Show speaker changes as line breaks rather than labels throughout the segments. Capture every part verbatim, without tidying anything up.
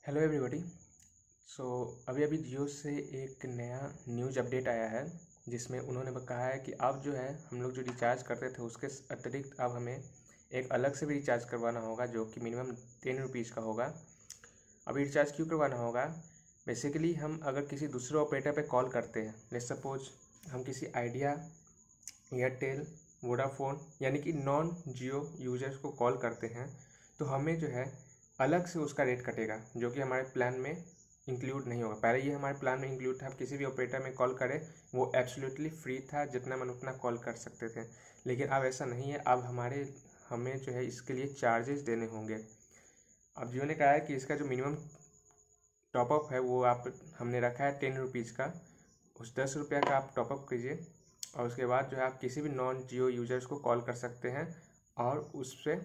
Hello everybody. सो अभी अभी जियो से एक नया न्यूज़ अपडेट आया है जिसमें उन्होंने कहा है कि अब जो है हम लोग जो रिचार्ज करते थे उसके अतिरिक्त अब हमें एक अलग से भी रिचार्ज करवाना होगा जो कि मिनिमम टेन रुपीज़ का होगा। अभी रिचार्ज क्यों करवाना होगा? बेसिकली हम अगर किसी दूसरे ऑपरेटर पे कॉल करते हैं, लेट्स सपोज हम किसी आइडिया, एयरटेल, वोडाफोन यानी कि नॉन जियो यूजर्स को कॉल करते हैं तो हमें जो है अलग से उसका रेट कटेगा जो कि हमारे प्लान में इंक्लूड नहीं होगा। पहले ये हमारे प्लान में इंक्लूड था, किसी भी ऑपरेटर में कॉल करें वो एब्सोल्युटली फ्री था, जितना मन उतना कॉल कर सकते थे। लेकिन अब ऐसा नहीं है, अब हमारे हमें जो है इसके लिए चार्जेस देने होंगे। अब जियो ने कहा है कि इसका जो मिनिमम टॉपअप है वो आप हमने रखा है टेन रुपीज़ का, उस दस रुपये का आप टॉपअप कीजिए और उसके बाद जो है आप किसी भी नॉन जियो यूजर्स को कॉल कर सकते हैं और उससे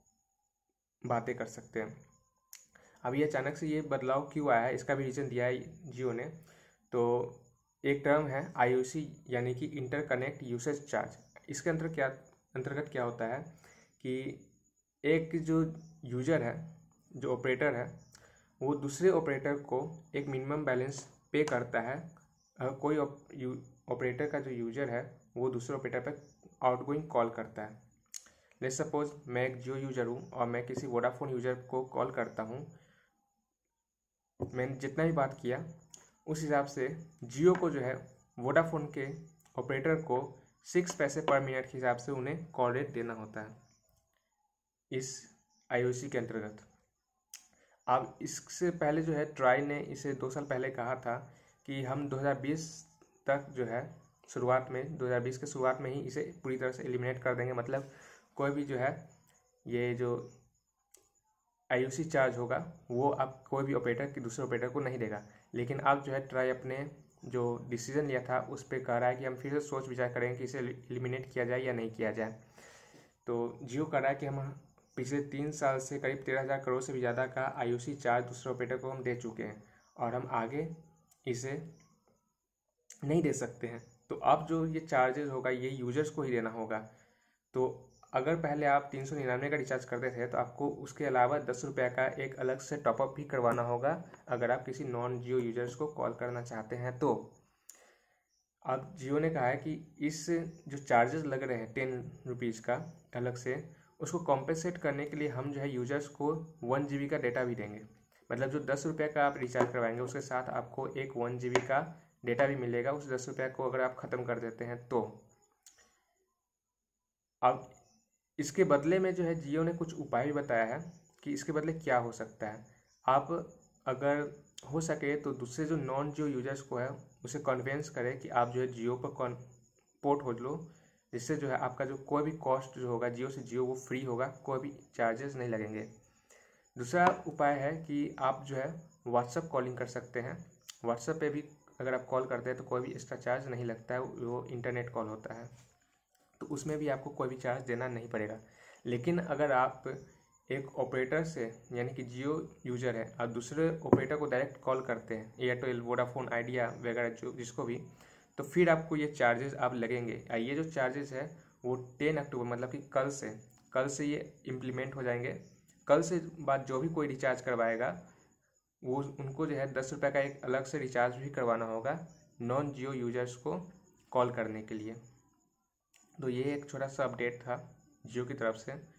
बातें कर सकते हैं। अब ये अचानक से ये बदलाव क्यों आया है, इसका भी रीज़न दिया है जियो ने। तो एक टर्म है आई यू सी यानी कि इंटरकनेक्ट यूसेज चार्ज। इसके अंतर क्या अंतर्गत क्या होता है कि एक जो यूजर है, जो ऑपरेटर है, वो दूसरे ऑपरेटर को एक मिनिमम बैलेंस पे करता है। अगर कोई ऑपरेटर का जो यूजर है वो दूसरे ऑपरेटर पर आउटगोइंग कॉल करता है। लेट्स सपोज मैं एक जियो यूज़र हूँ और मैं किसी वोडाफोन यूज़र को कॉल करता हूँ, मैंने जितना भी बात किया उस हिसाब से जियो को जो है वोडाफोन के ऑपरेटर को सिक्स पैसे पर मिनट के हिसाब से उन्हें कॉल रेट देना होता है इस आई ओ सी के अंतर्गत। अब इससे पहले जो है ट्राई ने इसे दो साल पहले कहा था कि हम दो हज़ार बीस तक जो है शुरुआत में दो हज़ार बीस के शुरुआत में ही इसे पूरी तरह से एलिमिनेट कर देंगे। मतलब कोई भी जो है ये जो आई यू सी चार्ज होगा वो अब कोई भी ऑपरेटर की दूसरे ऑपरेटर को नहीं देगा। लेकिन अब जो है ट्राई अपने जो डिसीजन लिया था उस पर कह रहा है कि हम फिर से सोच विचार करेंगे कि इसे एलिमिनेट किया जाए या नहीं किया जाए। तो जियो कह रहा है कि हम पिछले तीन साल से करीब तेरह हज़ार करोड़ से भी ज़्यादा का आई यू सी चार्ज दूसरे ऑपरेटर को हम दे चुके हैं और हम आगे इसे नहीं दे सकते हैं। तो अब जो ये चार्जेस होगा ये यूजर्स को ही देना होगा। तो अगर पहले आप तीन सौ निन्यानवे का रिचार्ज करते थे तो आपको उसके अलावा दस रुपये का एक अलग से टॉपअप भी करवाना होगा अगर आप किसी नॉन जियो यूजर्स को कॉल करना चाहते हैं। तो अब जियो ने कहा है कि इस जो चार्जेस लग रहे हैं टेन रुपीज़ का अलग से, उसको कॉम्पेंसेट करने के लिए हम जो है यूजर्स को वन जी बी का डेटा भी देंगे। मतलब जो दस रुपये का आप रिचार्ज करवाएंगे उसके साथ आपको एक वन जी बी का डेटा भी मिलेगा उस दस रुपये को अगर आप ख़त्म कर देते हैं तो। अब इसके बदले में जो है जियो ने कुछ उपाय भी बताया है कि इसके बदले क्या हो सकता है। आप अगर हो सके तो दूसरे जो नॉन जियो यूजर्स को है उसे कन्विंस करें कि आप जो है जियो पर कॉन पोर्ट हो लो, जिससे जो है आपका जो कोई भी कॉस्ट जो होगा जियो से जियो वो फ्री होगा, कोई भी चार्जेस नहीं लगेंगे। दूसरा उपाय है कि आप जो है व्हाट्सअप कॉलिंग कर सकते हैं। व्हाट्सअप पे भी अगर आप कॉल करते हैं तो कोई भी एक्स्ट्रा चार्ज नहीं लगता है, वो इंटरनेट कॉल होता है तो उसमें भी आपको कोई भी चार्ज देना नहीं पड़ेगा। लेकिन अगर आप एक ऑपरेटर से यानी कि जियो यूजर है और दूसरे ऑपरेटर को डायरेक्ट कॉल करते हैं, एयरटेल, वोडाफोन, आइडिया वगैरह जो जिसको भी, तो फिर आपको ये चार्जेस आप लगेंगे। ये जो चार्जेस है वो टेन अक्टूबर मतलब कि कल से कल से ये इम्प्लीमेंट हो जाएंगे। कल से बाद जो भी कोई रिचार्ज करवाएगा वो उनको जो है दस रुपये का एक अलग से रिचार्ज भी करवाना होगा नॉन जियो यूजर्स को कॉल करने के लिए। तो ये एक छोटा सा अपडेट था जियो की तरफ से।